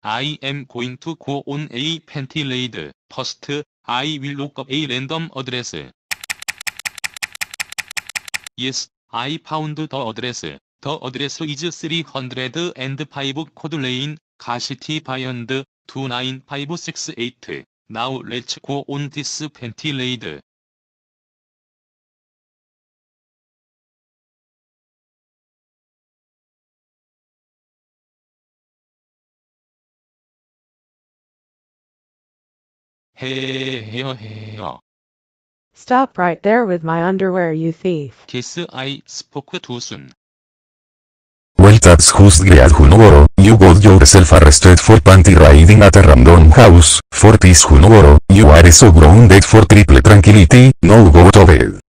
I am going to go on a panty raid. First, I will look up a random address. Yes, I found the address. The address is 305 Code Lane, City Beyond, 29568. Now let's go on this panty raid. 헤헤헤헤. Stop right there with my underwear, you thief. Guess I spoke too soon. Well, that's just great, Junoboro. You got yourself arrested for panty raiding at a random house. For this, Junoboro, you are so grounded for triple tranquility. Now go to bed.